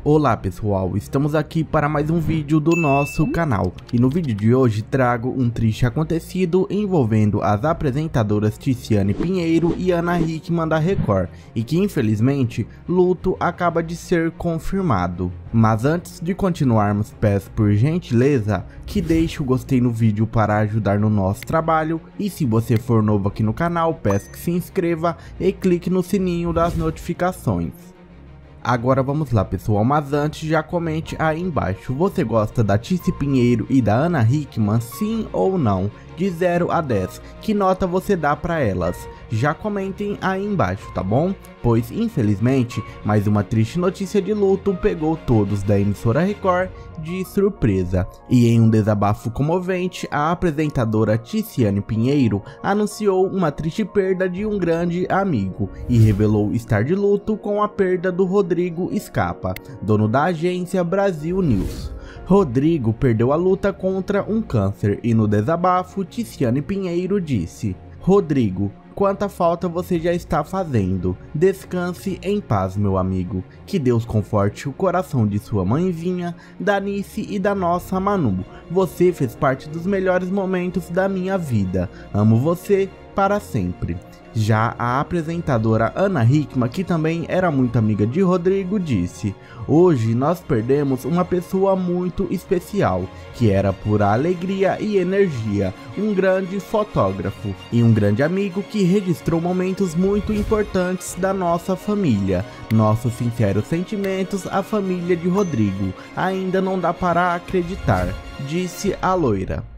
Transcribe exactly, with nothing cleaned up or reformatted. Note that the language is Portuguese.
Olá pessoal, estamos aqui para mais um vídeo do nosso canal e no vídeo de hoje trago um triste acontecido envolvendo as apresentadoras Tiziane Pinheiro e Ana Hickman da Record e que infelizmente luto acaba de ser confirmado. Mas antes de continuarmos, peço por gentileza que deixe o gostei no vídeo para ajudar no nosso trabalho e se você for novo aqui no canal, peço que se inscreva e clique no sininho das notificações. Agora vamos lá pessoal, mas antes já comente aí embaixo, você gosta da Tizi Pinheiro e da Ana Hickman, sim ou não? De zero a dez, que nota você dá pra elas? Já comentem aí embaixo, tá bom? Pois infelizmente, mais uma triste notícia de luto pegou todos da emissora Record de surpresa. E em um desabafo comovente, a apresentadora Tiziane Pinheiro anunciou uma triste perda de um grande amigo e revelou estar de luto com a perda do Rodrigo Scapa, dono da agência Brasil News. Rodrigo perdeu a luta contra um câncer e no desabafo Tiziane Pinheiro disse: "Rodrigo, quanta falta você já está fazendo. Descanse em paz, meu amigo. Que Deus conforte o coração de sua mãezinha, da Nice e da nossa Manu. Você fez parte dos melhores momentos da minha vida. Amo você para sempre." Já a apresentadora Ana Hickman, que também era muito amiga de Rodrigo, disse: "Hoje nós perdemos uma pessoa muito especial, que era pura alegria e energia, um grande fotógrafo e um grande amigo que registrou momentos muito importantes da nossa família. Nossos sinceros sentimentos à família de Rodrigo. Ainda não dá para acreditar", disse a loira.